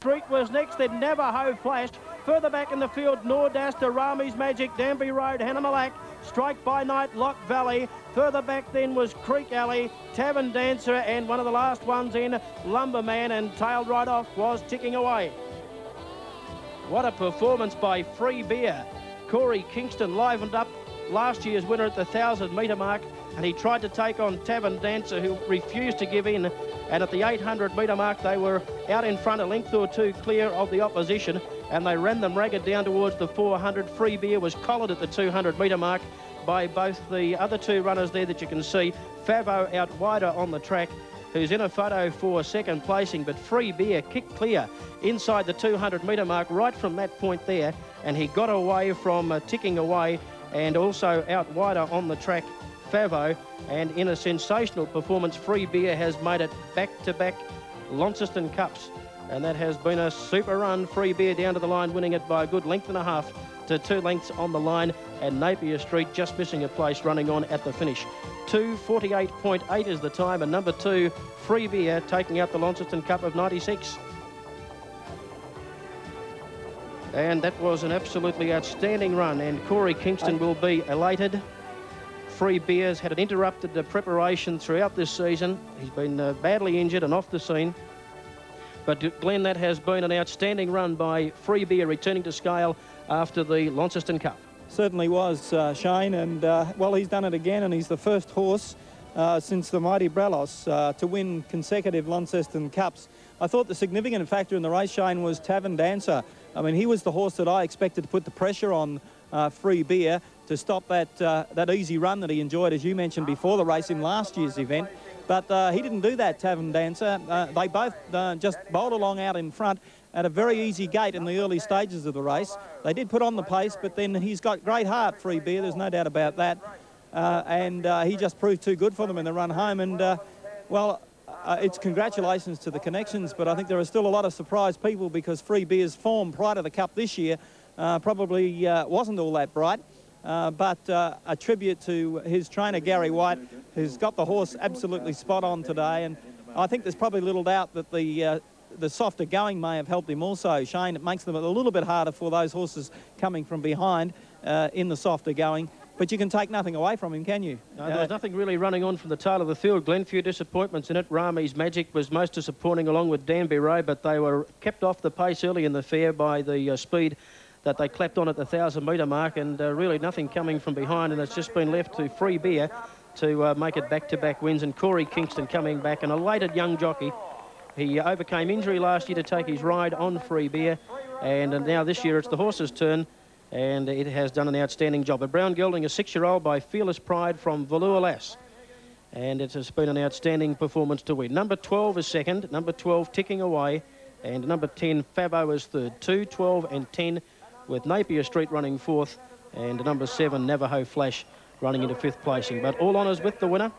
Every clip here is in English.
Street was next, then Navajo Flash. Further back in the field, Nordasta, Rami's Magic, Danby Road, Hannah Malak, Strike by Night, Lock Valley. Further back then was Creek Alley, Tavern Dancer, and one of the last ones in, Lumberman, and tailed right off was Ticking Away. What a performance by Free Beer. Corey Kingston livened up last year's winner at the 1,000-metre mark, and he tried to take on Tavern Dancer, who refused to give in. And at the 800-metre mark, they were out in front, a length or two clear of the opposition, and they ran them ragged down towards the 400. Free Beer was collared at the 200-metre mark by both the other two runners there that you can see. Favo out wider on the track, who's in a photo for second placing, but Free Beer kicked clear inside the 200-metre mark right from that point there, and he got away from Ticking Away, and also out wider on the track, Favo. And in a sensational performance, Free Beer has made it back-to-back Launceston Cups, and that has been a super run. Free Beer down to the line, winning it by a good length and a half to 2 lengths on the line, and Napier Street just missing a place running on at the finish. 2:48.8 is the time, and number 2, Free Beer, taking out the Launceston Cup of 96. And that was an absolutely outstanding run, and Corey Kingston will be elated. Free Beer's had an interrupted preparation throughout this season. He's been badly injured and off the scene. But Glenn, that has been an outstanding run by Free Beer, returning to scale after the Launceston Cup. Certainly was, Shane, and well, he's done it again, and he's the first horse since the mighty Brelos to win consecutive Launceston Cups. I thought the significant factor in the race, Shane, was Tavern Dancer. I mean, he was the horse that I expected to put the pressure on Free Beer to stop that easy run that he enjoyed, as you mentioned before the race in last year's event. But he didn't do that, Tavern Dancer. They both just bowled along out in front at a very easy gait in the early stages of the race. They did put on the pace, but then he's got great heart, Free Beer, there's no doubt about that. And he just proved too good for them in the run home. And, well, it's congratulations to the connections, but I think there are still a lot of surprised people because Free Beer's form prior to the Cup this year probably wasn't all that bright. But a tribute to his trainer, Gary White, who's got the horse absolutely spot on today. And I think there's probably little doubt that the softer going may have helped him also, Shane. It makes them a little bit harder for those horses coming from behind in the softer going. But you can take nothing away from him, can you? No, there was nothing really running on from the tail of the field. Glen, few disappointments in it. Rami's Magic was most disappointing along with Danby Road, but they were kept off the pace early in the fair by the speed that they clapped on at the 1,000-metre mark, and really nothing coming from behind, and it's just been left to Free Beer to make it back-to-back wins. And Corey Kingston coming back, an elated young jockey. He overcame injury last year to take his ride on Free Beer, and now this year it's the horse's turn, and it has done an outstanding job. A brown gelding, a 6-year-old by Fearless Pride from Velour Lass, and it has been an outstanding performance to win. Number 12 is second, number 12 Ticking Away, and number 10 Favo is third. 2, 12 and 10 with Napier Street running fourth, and number 7 Navajo Flash running into 5th placing. But all honours with the winner,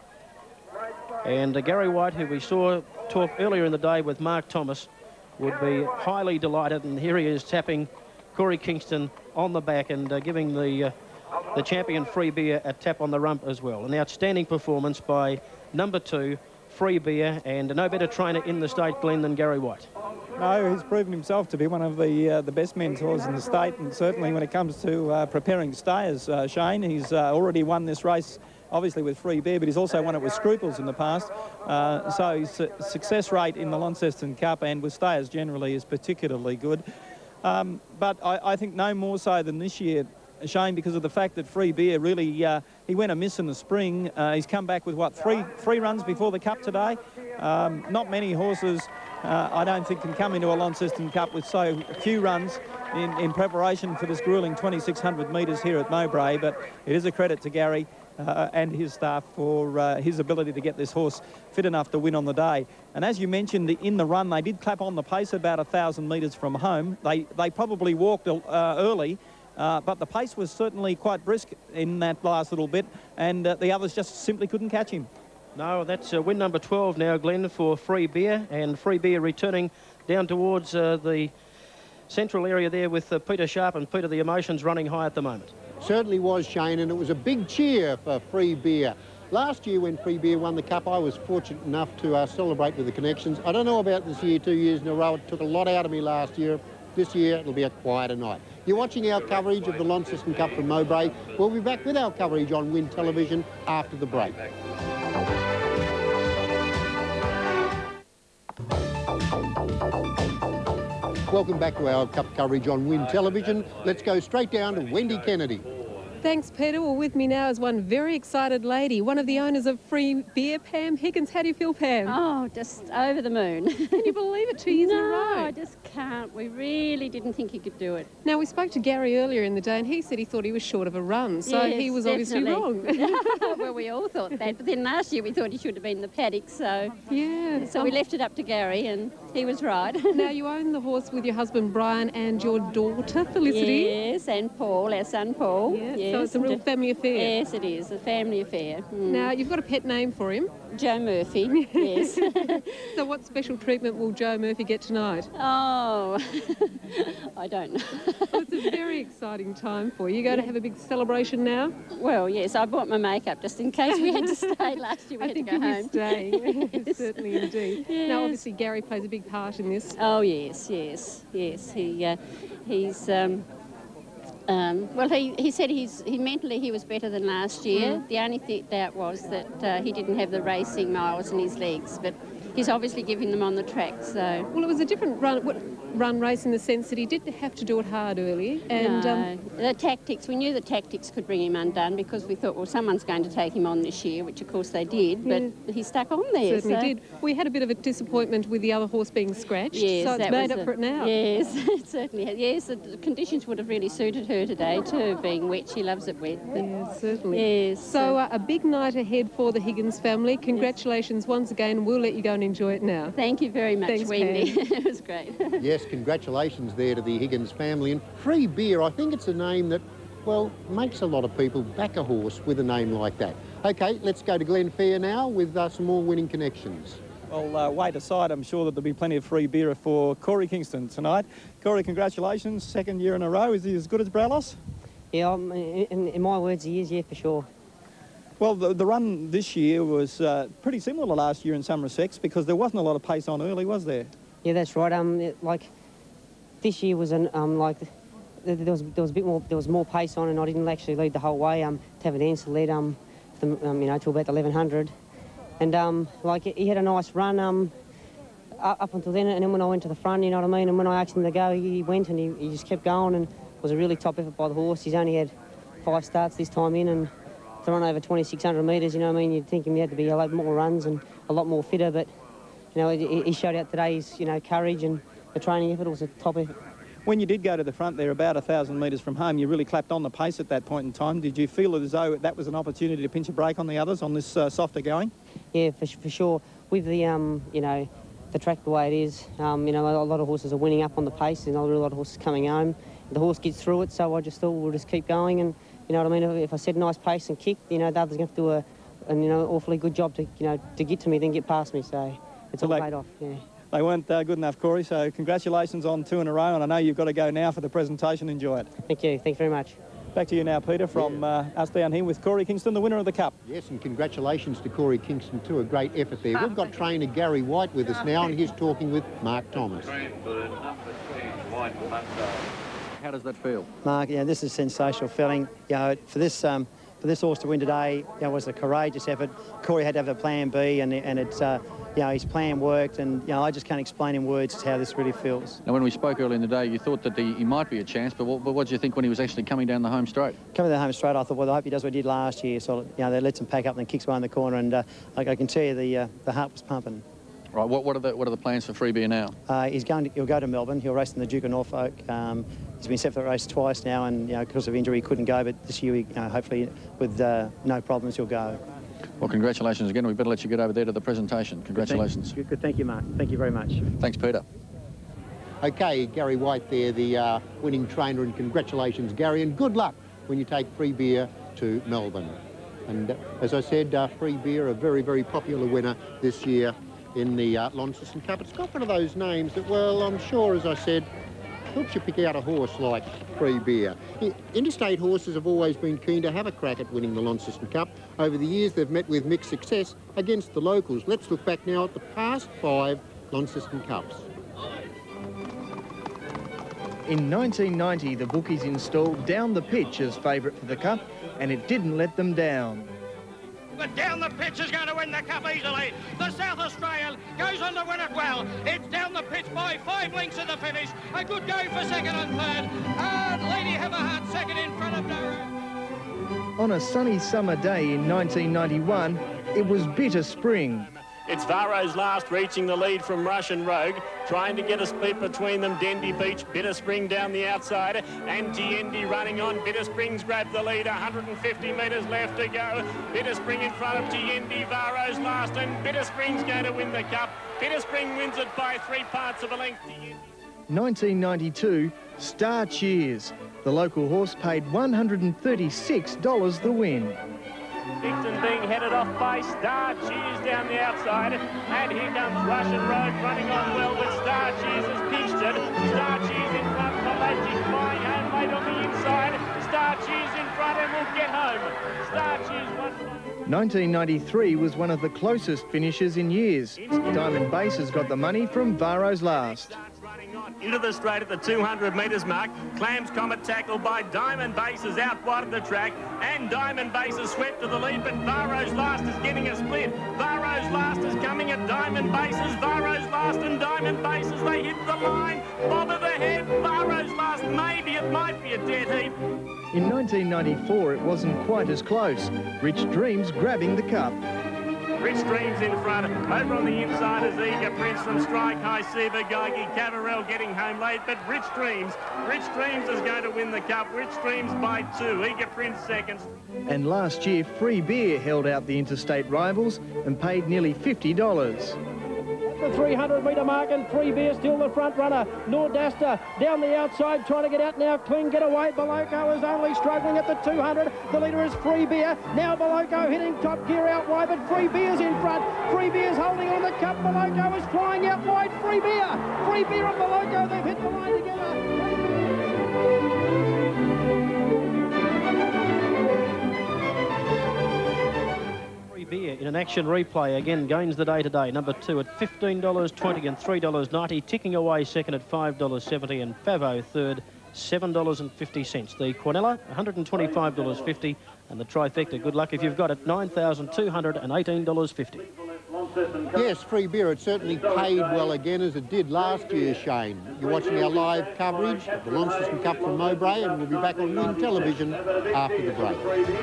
and Gary White, who we saw talk earlier in the day with Mark Thomas, would be highly delighted, and here he is tapping Corey Kingston on the back and giving the champion Free Beer a tap on the rump as well. An outstanding performance by number 2 Free Beer, and no better trainer in the state, Glenn, than Gary White. No, he's proven himself to be one of the best mentors in the state, and certainly when it comes to preparing stayers, Shane, he's already won this race, obviously with Free Beer, but he's also won it with Scruples in the past. So his success rate in the Launceston Cup and with stayers generally is particularly good. But I think no more so than this year, Shane, because of the fact that Free Beer really, he went amiss in the spring. He's come back with, what, three runs before the Cup today? Not many horses, I don't think, can come into a Launceston Cup with so few runs in preparation for this gruelling 2,600 metres here at Mowbray, but it is a credit to Gary and his staff for his ability to get this horse fit enough to win on the day. And as you mentioned, in the run, they did clap on the pace about 1,000 metres from home. They probably walked early, but the pace was certainly quite brisk in that last little bit, and the others just simply couldn't catch him. No, that's win number 12 now, Glenn, for Free Beer, and Free Beer returning down towards the central area there with Peter Sharp, and Peter, the emotions running high at the moment. Certainly was, Shane, and it was a big cheer for Free Beer. Last year when Free Beer won the Cup, I was fortunate enough to celebrate with the connections. I don't know about this year, 2 years in a row. It took a lot out of me last year. This year, it'll be a quieter night. You're watching our coverage of the Launceston Cup from Mowbray. We'll be back with our coverage on Win Television after the break. Welcome back to our Cup coverage on Win Television. Let's go straight down to Wendy Kennedy. Thanks, Peter. Well, with me now is one very excited lady, one of the owners of Free Beer, Pam Higgins. How do you feel, Pam? Oh, just over the moon. Can you believe it, 2 years in a row? No, I just can't. We really didn't think he could do it. Now, we spoke to Gary earlier in the day and he said he thought he was short of a run, so yes, he was definitely. obviously wrong. Well, we all thought that, but then last year we thought he should have been in the paddock, so... Yeah. So we left it up to Gary and he was right. Now, you own the horse with your husband Brian and your daughter Felicity. Yes, and Paul, our son Paul. Yeah, yes. so it's a real family affair. Yes, it is, a family affair. Now, you've got a pet name for him. Joe Murphy, yes. So what special treatment will Joe Murphy get tonight? Oh, I don't know. Well, it's a very exciting time for you. You're going to have a big celebration now? Well, yes, I bought my makeup just in case we had to stay last year. We had to go home. I think you will stay. Yes. Certainly indeed. Yes. Now, obviously, Gary plays a big part in this. Oh, yes, yes, yes. He's... well, he said he mentally he was better than last year. The only doubt was that he didn't have the racing miles in his legs, but he's obviously giving them on the track. So well, it was a different run race in the sense that he did have to do it hard early, and no, the tactics. We knew the tactics could bring him undone because we thought, well, someone's going to take him on this year, which of course they did, but he stuck on there. Certainly did. We had a bit of a disappointment with the other horse being scratched, yes, so it's made up for it now. Yes, it certainly has. Yes, the conditions would have really suited her today too, being wet. She loves it wet. Yes, certainly. Yes. So a big night ahead for the Higgins family. Congratulations once again. We'll let you go and enjoy it now. Thank you very much, Thanks, Wendy. It was great. Yes, congratulations there to the Higgins family. And Free Beer, I think it's a name that, well, makes a lot of people back a horse with a name like that. OK, let's go to Phair now with some more winning connections. Well, wait aside, I'm sure that there'll be plenty of Free Beer for Corey Kingston tonight. Corey, congratulations, second year in a row. Is he as good as Brallos? Yeah, in my words, he is, yeah, for sure. Well, the run this year was pretty similar to last year in some respects because there wasn't a lot of pace on early, was there? Yeah, that's right. Like this year was there was a bit more, there was more pace on, and I didn't actually lead the whole way. Tavern led till about 1100, and like he had a nice run up until then, and then when I went to the front, you know what I mean, and when I asked him to go, he went and he just kept going, and it was a really top effort by the horse. He's only had 5 starts this time in, and to run over 2,600 metres, you know what I mean, you'd think he had to be a lot more runs and a lot more fitter, but you know, he showed out today his, you know, courage and the training effort. It was a top effort. When you did go to the front there, about 1,000 metres from home, you really clapped on the pace at that point in time. Did you feel as though that was an opportunity to pinch a break on the others on this softer going? Yeah, for sure. With the, you know, the track the way it is, you know, a lot of horses are winning up on the pace and a lot of horses coming home. The horse gets through it, so I just thought we'll just keep going, and you know what I mean, if I said nice pace and kick, you know, the others are going to have to do you know, awfully good job to, you know, to get to me, then get past me, so it's all paid off, yeah. They weren't good enough, Corey, so congratulations on 2 in a row, and I know you've got to go now for the presentation. Enjoy it. Thank you. Thanks very much. Back to you now, Peter, from us down here with Corey Kingston, the winner of the Cup. Yes, and congratulations to Corey Kingston too, a great effort there. We've got trainer Gary White with us now, and he's talking with Mark Thomas. How does that feel? Mark, yeah, this is a sensational feeling. You know, for this horse to win today, you know, was a courageous effort. Corey had to have a plan B, and it's, you know, his plan worked, and you know, I just can't explain in words how this really feels. Now, when we spoke earlier in the day, you thought that he might be a chance, but what did you think when he was actually coming down the home straight? Coming down the home straight, I thought, well, I hope he does what he did last year. So, you know, they lets him pack up and then kicks behind the corner, and I can tell you the heart was pumping. Right, what are the plans for Free Beer now? He'll go to Melbourne. He'll race in the Duke of Norfolk. He's been set for the race twice now, and you know, because of injury he couldn't go, but this year, you know, hopefully with no problems, he'll go. Well, congratulations again. We better let you get over there to the presentation. Congratulations. Good, thank you, Mark. Thank you very much. Thanks, Peter. OK, Gary White there, the winning trainer, and congratulations, Gary, and good luck when you take Free Beer to Melbourne. And as I said, Free Beer, a very, very popular winner this year in the Launceston Cup. It's got one of those names that, well, I'm sure, as I said, helps you pick out a horse like Free Beer. Interstate horses have always been keen to have a crack at winning the Launceston Cup. Over the years, they've met with mixed success against the locals. Let's look back now at the past 5 Launceston Cups. In 1990, the bookies installed Down the Pitch as favourite for the Cup, and it didn't let them down. But Down the Pitch is going to win the Cup easily. The South Australian goes on to win it well. It's Down the Pitch by 5 lengths at the finish. A good go for second and third. And Lady Hammerheart second in front of Dara. On a sunny summer day in 1991, it was bitter spring. It's Varro's Last reaching the lead from Russian Rogue, trying to get a split between them. Dendy Beach, Bitter Spring down the outside, and Giendi running on. Bitter Spring's grabbed the lead, 150 metres left to go. Bitter Spring in front of Giendi, Varro's Last, and Bitter Spring's going to win the Cup. Bitter Spring wins it by 3 parts of a length. 1992, Star Cheers. The local horse paid $136 the win. Dixon being headed off by Star Cheers down the outside, and here comes Russian Road running on well, but Star Cheers has pinched it. Star Cheers in front, Pelagic flying home late on the inside. Star Cheers in front and will get home. Star Cheers won. 1993 was one of the closest finishes in years. Diamond Base has got the money from Varro's Last. Into the straight at the 200 metres mark. Clams Comet tackled by Diamond Base is out wide of the track, and Diamond Base is swept to the lead, but Varro's Last is getting a split. Varro's Last is coming at Diamond Bases. Varro's Last and Diamond Bases, they hit the line. Bob of the head, Varro's Last, maybe it might be a dead heat. In 1994, it wasn't quite as close. Rich Dreams grabbing the Cup. Rich Dreams in front. Over on the inside is Eager Prince from Strike High, Siva Geigy, Cavarel getting home late, but Rich Dreams is going to win the Cup. Rich Dreams by 2, Eager Prince second. And last year, Free Beer held out the interstate rivals and paid nearly $50. The 300-metre mark, and Free Beer still the front runner. Nordasta down the outside trying to get out now. Clean get away. Beloco is only struggling at the 200. The leader is Free Beer. Now Beloco hitting top gear out wide, but Free Beer's in front. Free Beer's holding on the Cup. Beloco is flying out wide. Free Beer and Beloco, they've hit the line together. Beer in an action replay again gains the day today. Number 2 at $15.20 and $3.90, ticking away second at $5.70, and Favo third $7.50. The Quinella $125.50, and the trifecta, good luck if you've got it, $9,218.50. Yes, Free Beer, it certainly paid well again as it did last year, Shane. You're watching our live coverage of the Launceston Cup from Mowbray, and we'll be back on Win Television after the break.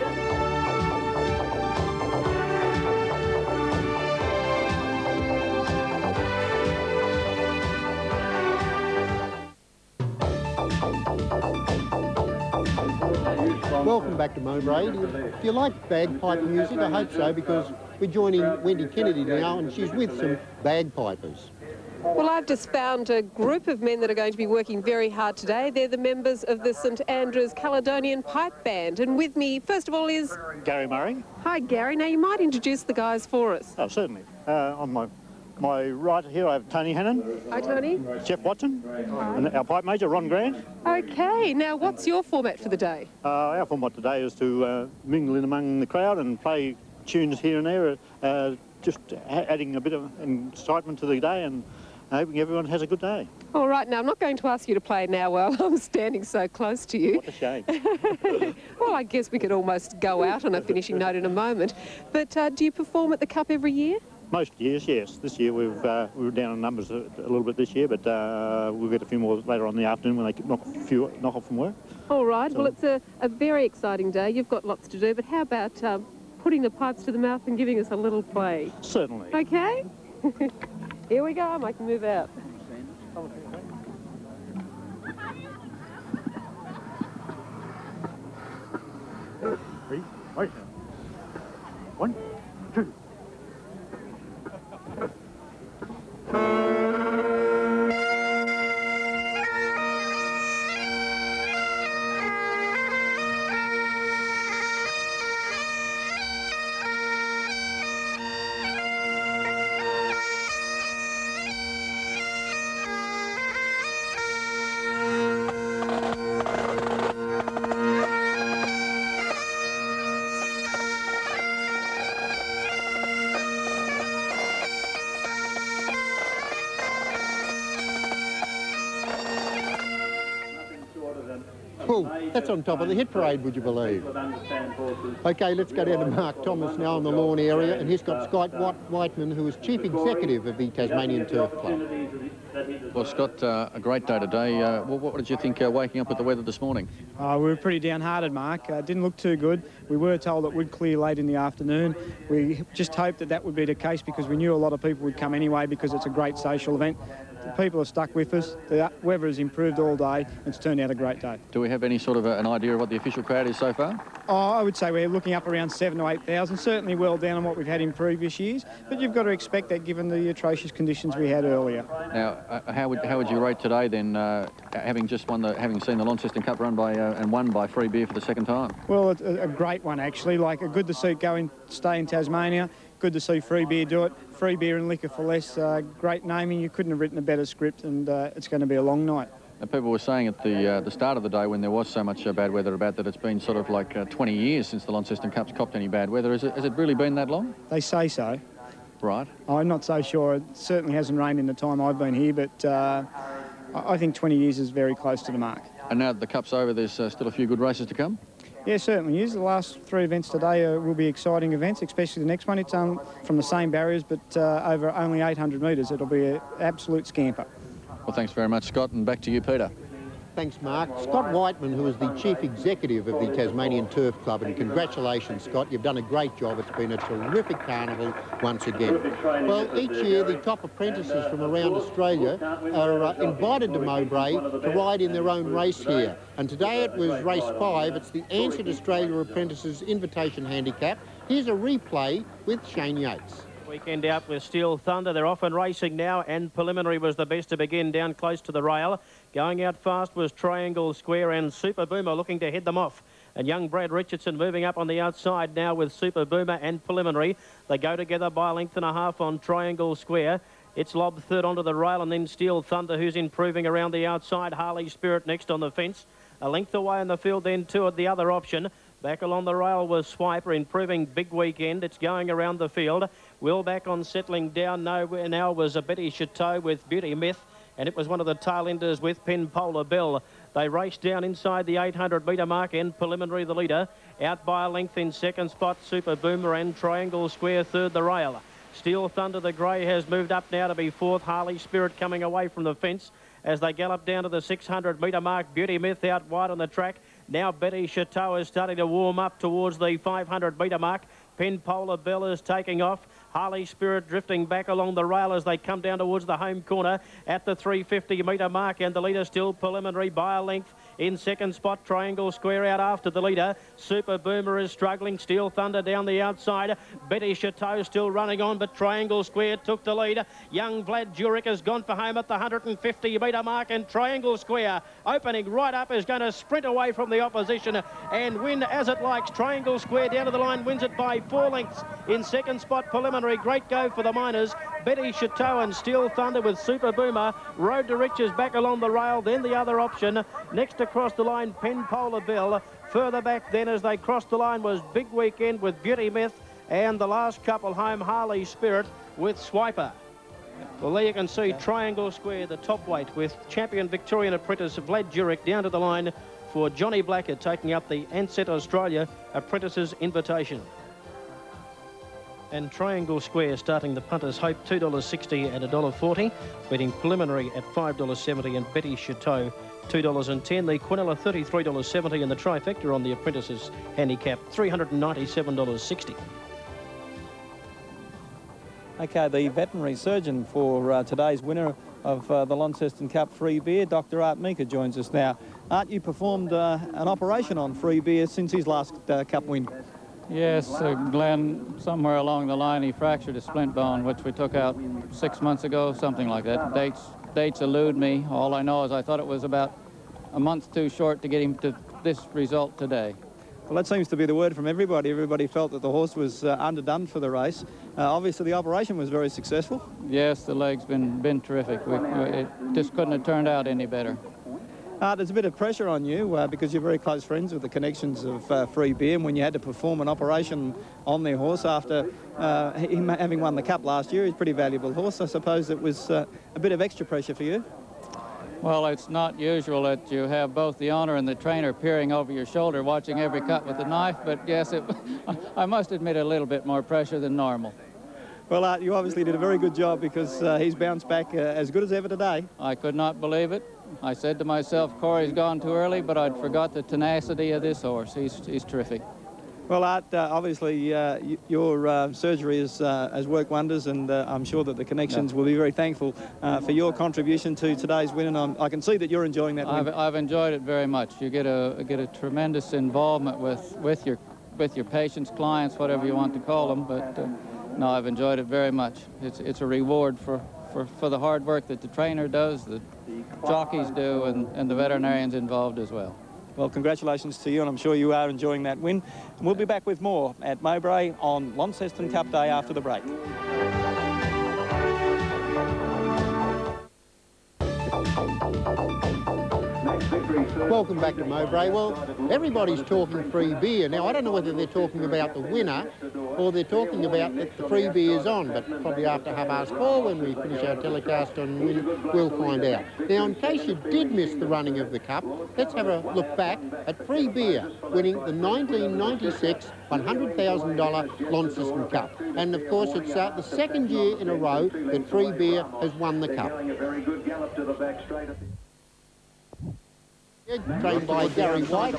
Welcome back to Mowbray. Do you like bagpipe music? I hope so, because we're joining Wendy Kennedy now, and she's with some bagpipers. Well, I've just found a group of men that are going to be working very hard today. They're the members of the St Andrews Caledonian Pipe Band. And with me, first of all, is... Gary Murray. Hi, Gary. Now, you might introduce the guys for us. Oh, certainly. On my right here, I have Tony Hannon. Hi, Tony. Jeff Watson. Hi. And our pipe major, Ron Grant. OK. Now, what's your format for the day? Our format today is to mingle in among the crowd and play tunes here and there, just adding a bit of excitement to the day and hoping everyone has a good day. All right. Now, I'm not going to ask you to play now while I'm standing so close to you. What a shame. Well, I guess we could almost go out on a finishing note in a moment. But do you perform at the Cup every year? Most years, yes. This year we were down in numbers a little bit this year, but we'll get a few more later on in the afternoon when they knock off from work. All right. So, well, it's a very exciting day. You've got lots to do, but how about putting the pipes to the mouth and giving us a little play? Certainly. OK? Here we go. I can move out. Three, right. 1, 2. Well, that's on top of the hit parade, would you believe? OK, let's go down to Mark Thomas now in the lawn area, and he's got Scott Whiteman, who is Chief Executive of the Tasmanian Turf Club. Well, Scott, a great day today. What did you think waking up with the weather this morning? We were pretty downhearted, Mark. Didn't look too good. We were told it would clear late in the afternoon. We just hoped that would be the case because we knew a lot of people would come anyway because it's a great social event. The people are stuck with us. The weather has improved all day. It's turned out a great day. Do we have any sort of an idea of what the official crowd is so far? Oh, I would say we're looking up around 7,000 to 8,000, certainly well down on what we've had in previous years. But you've got to expect that given the atrocious conditions we had earlier. Now, how would you rate today then, having seen the Launceston Cup run by and won by Free Beer for the second time? Well, a great one actually. Like, good to see it stay in Tasmania. Good to see Free Beer do it. Free Beer and Liquor for Less. Great naming. You couldn't have written a better script, and it's going to be a long night. Now, people were saying at the start of the day when there was so much bad weather about that it's been sort of like 20 years since the Launceston Cup's copped any bad weather. Has it really been that long? They say so. Right. I'm not so sure. It certainly hasn't rained in the time I've been here, but I think 20 years is very close to the mark. And now that the Cup's over, there's still a few good races to come? Yeah, certainly is. The last 3 events today will be exciting events, especially the next one. It's from the same barriers, but over only 800 metres. It'll be an absolute scamper. Well, thanks very much, Scott, and back to you, Peter. Thanks, Mark. Scott Whiteman, who is the Chief Executive of the Tasmanian Turf Club, and congratulations, Scott. You've done a great job. It's been a terrific carnival once again. Well, each year the top apprentices from around Australia are invited to Mowbray to ride in their own race here. And today it was race 5. It's the Answered Australia Apprentices Invitation Handicap. Here's a replay with Shane Yates. Weekend out with Steel Thunder. They're off and racing now, and Preliminary was the best to begin down close to the rail. Going out fast was Triangle Square and Super Boomer looking to head them off. And young Brad Richardson moving up on the outside now with Super Boomer and Preliminary. They go together by a length and a half on Triangle Square. It's lobbed third onto the rail, and then Steel Thunder, who's improving around the outside. Harley Spirit next on the fence. A length away in the field then two at the other option. Back along the rail was Swiper, improving big weekend. It's going around the field. Will back on settling down nowhere now was a Betty Chateau with Beauty Myth, and it was one of the tail enders with Penpolar Bell. They raced down inside the 800-metre mark, and Preliminary the leader. Out by a length in second spot, Super Boomer and Triangle Square third the rail. Steel Thunder the grey has moved up now to be fourth. Harley Spirit coming away from the fence as they gallop down to the 600-metre mark. Beauty Myth out wide on the track. Now Betty Chateau is starting to warm up towards the 500-metre mark. Penpolar Bell is taking off. Harley Spirit drifting back along the rail as they come down towards the home corner at the 350-metre mark, and the leader still Preliminary by a length. In second spot, Triangle Square out after the leader. Super Boomer is struggling. Steel Thunder down the outside. Betty Chateau still running on, but Triangle Square took the lead. Young Vlad Jurek has gone for home at the 150-metre mark, and Triangle Square opening right up is going to sprint away from the opposition and win as it likes. Triangle Square down to the line, wins it by 4 lengths. In second spot, Preliminary. Great go for the Miners. Betty Chateau and Steel Thunder with Super Boomer. Road to Riches back along the rail, then the other option. Next across the line, Penpolar Bell. Further back then as they crossed the line was Big Weekend with Beauty Myth, and the last couple home, Harley Spirit with Swiper. Well, there you can see Triangle Square, the top weight, with champion Victorian apprentice Vlad Jurek down to the line for Johnny Blackett, taking up the Ansett Australia Apprentices Invitation. And Triangle Square starting the Punter's Hope, $2.60 and $1.40, beating Preliminary at $5.70 and Betty Chateau $2.10. The Quinella $33.70 and the Trifecta on the Apprentices Handicap $397.60. Okay, the veterinary surgeon for today's winner of the Launceston Cup Free Beer, Dr. Art Meeker, joins us now. Art, you performed an operation on Free Beer since his last Cup win. Yes, Glenn, somewhere along the line, he fractured his splint bone, which we took out 6 months ago, something like that. Dates elude me. All I know is I thought it was about a month too short to get him to this result today. Well, that seems to be the word from everybody. Everybody felt that the horse was underdone for the race. Obviously, the operation was very successful. Yes, the leg's been terrific. It just couldn't have turned out any better. There's a bit of pressure on you because you're very close friends with the connections of Free Beer, and when you had to perform an operation on their horse after him having won the Cup last year, he's a pretty valuable horse. I suppose it was a bit of extra pressure for you. Well, it's not usual that you have both the owner and the trainer peering over your shoulder watching every cut with the knife, but yes, I must admit a little bit more pressure than normal. Well, you obviously did a very good job because he's bounced back as good as ever today. I could not believe it. I said to myself, Corey's gone too early, but I'd forgot the tenacity of this horse. He's terrific. Well, Art, obviously your surgery has worked wonders, and I'm sure that the connections will be very thankful for your contribution to today's win, and I can see that you're enjoying that win. I've enjoyed it very much. You get a tremendous involvement with your patients, clients, whatever you want to call them, but no, I've enjoyed it very much. It's a reward for the hard work that the trainer does, the jockeys do, and the veterinarians involved as well. Well, congratulations to you, and I'm sure you are enjoying that win. And we'll be back with more at Mowbray on Launceston Cup Day after the break. Welcome back to Mowbray. Well, everybody's talking free beer. Now, I don't know whether they're talking about the winner or they're talking about that the free beer's on, but probably after 4:30 when we finish our telecast on win, we'll find out. Now, in case you did miss the running of the Cup, let's have a look back at free beer winning the 1996 $100,000 Launceston Cup. And, of course, it's the second year in a row that free beer has won the Cup. Trained by Gary White,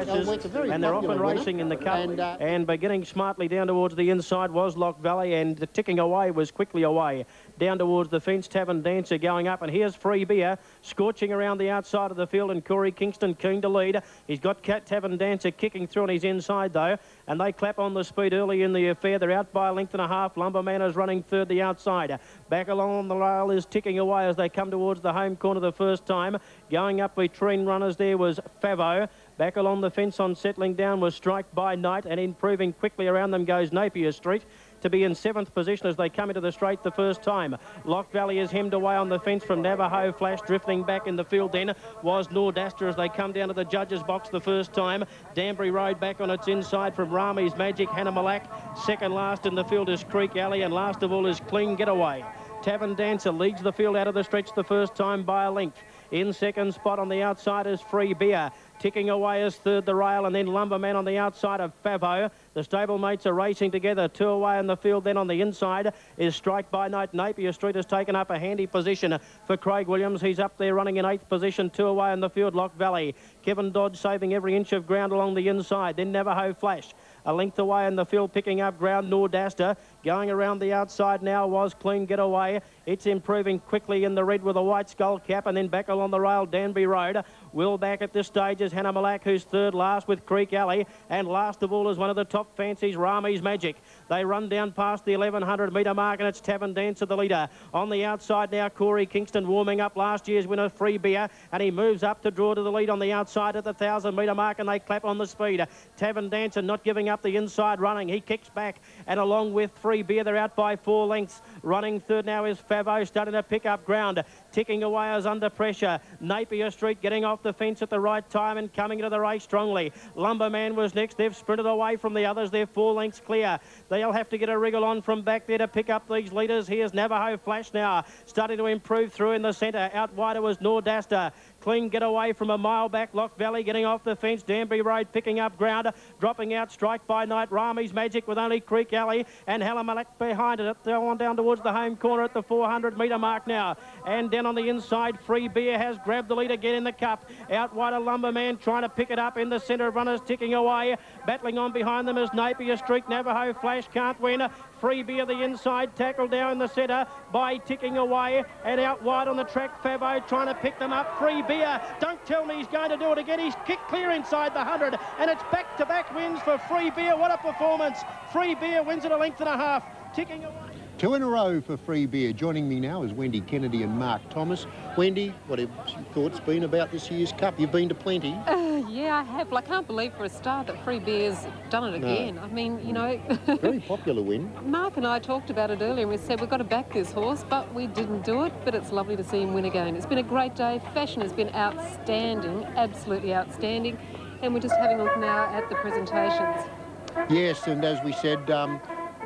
and they're often racing in the Cup, and beginning smartly down towards the inside was Loch Valley, and ticking away was quickly away. Down towards the fence, Tavern Dancer going up, and here's Free Beer scorching around the outside of the field, and Corey Kingston keen to lead. He's got Tavern Dancer kicking through on his inside though, and they clap on the speed early in the affair. They're out by a length and a half. Lumberman is running third the outside. Back along the rail is ticking away as they come towards the home corner the first time. Going up between runners there was Favo. Back along the fence on settling down was Strike by Night, and improving quickly around them goes Napier Street to be in 7th position as they come into the straight the first time. Loch Valley is hemmed away on the fence from Navajo Flash. Drifting back in the field then was Nordaster as they come down to the judges' box the first time. Danbury Road back on its inside from Rami's Magic, Hannah Malak. Second last in the field is Creek Alley, and last of all is Clean Getaway. Tavern Dancer leads the field out of the stretch the first time by a length. In second spot on the outside is Free Beer. Ticking away is third the rail, and then Lumberman on the outside of Favo. The stablemates are racing together. Two away in the field. Then on the inside is Strike by Night. Napier Street has taken up a handy position for Craig Williams. He's up there running in 8th position. Two away in the field, Loch Valley. Kevin Dodge saving every inch of ground along the inside. Then Navajo Flash. A length away in the field, picking up ground, Nordaster. Going around the outside now was Clean Getaway. It's improving quickly in the red with a white skull cap, and then back along the rail, Danby Road. Will back at this stage is Hannah Malak, who's third last with Creek Alley, and last of all is one of the top fancies, Rami's Magic. They run down past the 1100 metre mark, and it's Tavern Dancer the leader. On the outside now, Corey Kingston warming up last year's winner, Free Beer, and he moves up to draw to the lead on the outside at the 1000 metre mark, and they clap on the speed. Tavern Dancer not giving up the inside running. He kicks back, and along with Free Beer, they're out by 4 lengths. Running third now is Favo, starting to pick up ground. Ticking away as under pressure. Napier Street getting off the fence at the right time and coming into the race strongly. Lumberman was next. They've sprinted away from the others. They're 4 lengths clear. They'll have to get a wriggle on from back there to pick up these leaders. Here's Navajo Flash now, starting to improve through in the centre. Out wider was Nordaster. Clean Getaway from a mile back. Loch Valley getting off the fence. Danbury Road picking up ground. Dropping out Strike by Night. Rami's Magic with only Creek Alley and Halamalak behind it. They're on down towards the home corner at the 400 metre mark now. And down on the inside, Free Beer has grabbed the lead again in the Cup. Out wider, Lumberman trying to pick it up in the centre of runners, ticking away. Battling on behind them is Napier Street. Navajo Flash can't win. Free Beer the inside, tackled down in the centre by ticking away, and out wide on the track, Favo trying to pick them up. Free Beer, don't tell me he's going to do it again. He's kicked clear inside the 100, and it's back-to-back wins for Free Beer. What a performance. Free Beer wins it a length and a half, ticking away. 2 in a row for Free Beer. Joining me now is Wendy Kennedy and Mark Thomas. Wendy, what have your thoughts been about this year's Cup? You've been to plenty. Yeah, I have. Well, I can't believe for a start that Free Beer's done it again. I mean, you know... Very popular win. Mark and I talked about it earlier and we said we've got to back this horse, but we didn't do it. But it's lovely to see him win again. It's been a great day. Fashion has been outstanding, absolutely outstanding. And we're just having a look now at the presentations. Yes, and as we said,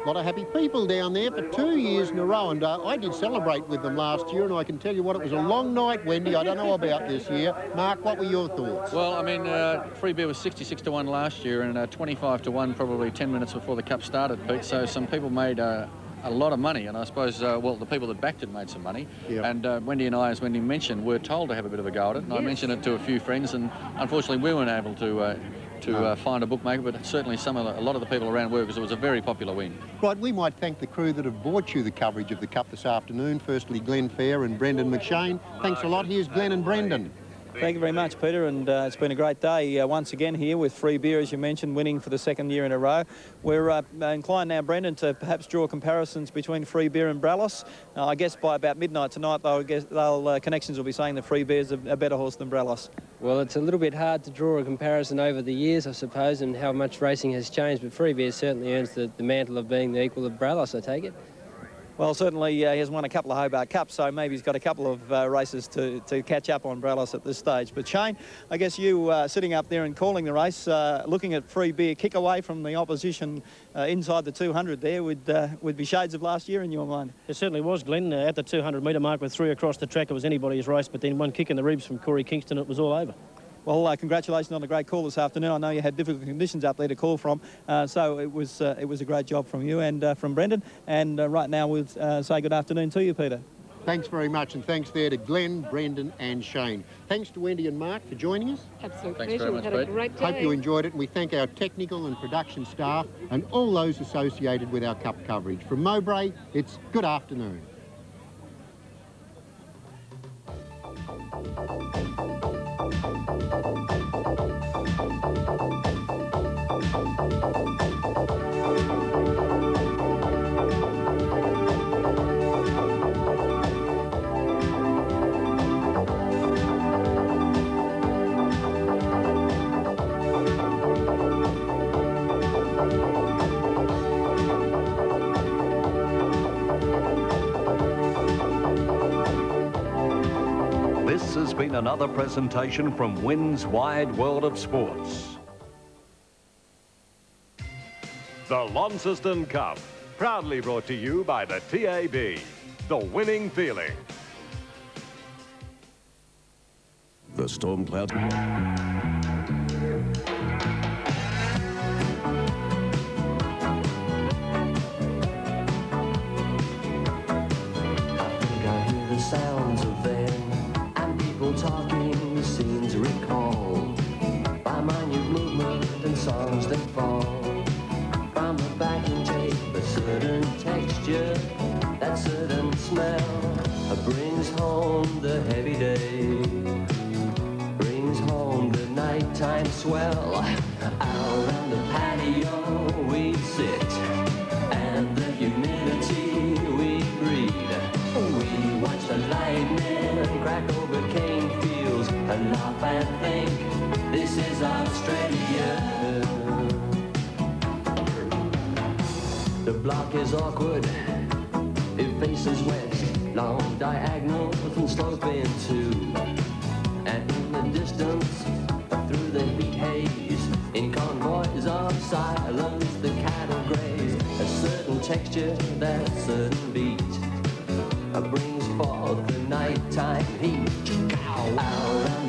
A lot of happy people down there for 2 years in a row, and I did celebrate with them last year, and I can tell you what, it was a long night, Wendy. I don't know about this year. Mark, what were your thoughts? Well, I mean, Free Beer was 66 to 1 last year, and 25 to 1 probably 10 minutes before the Cup started, Pete, so some people made a lot of money, and I suppose, well, the people that backed it made some money. Yep. And Wendy and I, as Wendy mentioned, were told to have a bit of a go at it, and I mentioned it to a few friends, and unfortunately we weren't able to find a bookmaker, but certainly a lot of the people around were, because it was a very popular win. Right, we might thank the crew that have brought you the coverage of the Cup this afternoon. Firstly, Glenn Phair and Brendan McShane. Thanks a lot. Here's Glenn and Brendan. Thank you very much, Peter, and it's been a great day once again here with Free Beer, as you mentioned, winning for the second year in a row. We're inclined now, Brendan, to perhaps draw comparisons between Free Beer and Brallos. I guess by about midnight tonight, connections will be saying that Free Beer's a better horse than Brallos. Well, it's a little bit hard to draw a comparison over the years, I suppose, and how much racing has changed, but Free Beer certainly earns the mantle of being the equal of Brallos, I take it. Well, certainly he has won a couple of Hobart Cups, so maybe he's got a couple of races to catch up on Brallos at this stage. But Shane, I guess you sitting up there and calling the race, looking at Free Beer kick away from the opposition inside the 200 there would be shades of last year in your mind. It certainly was, Glenn. At the 200-metre mark with 3 across the track, it was anybody's race, but then one kick in the ribs from Corey Kingston, it was all over. Well, congratulations on a great call this afternoon. I know you had difficult conditions up there to call from, so it was a great job from you and from Brendan. And right now we'll say good afternoon to you, Peter. Thanks very much, and thanks there to Glenn, Brendan and Shane. Thanks to Wendy and Mark for joining us. Absolute Thanks pleasure. very much, We've had a Pete. great day. Hope you enjoyed it, and we thank our technical and production staff and all those associated with our Cup coverage. From Mowbray, it's good afternoon. This has been another presentation from Wynn's Wide World of Sports. The Launceston Cup, proudly brought to you by the TAB, the winning feeling. The storm clouds. Sounds of them and people talking, scenes recall by minute movement and songs that fall from the backing tape. A certain texture, that certain smell brings home the heavy day, brings home the nighttime swell. Out on the patio we'd sit, and the humidity we'd breathe. We watch the lightning crack over cane fields and laugh and think this is Australia. The block is awkward, it faces west, long diagonals and sloping too. And in the distance, through the heat haze, in convoys of silence, the cattle graze. A certain texture, that certain beat brings forth the nighttime heat. Out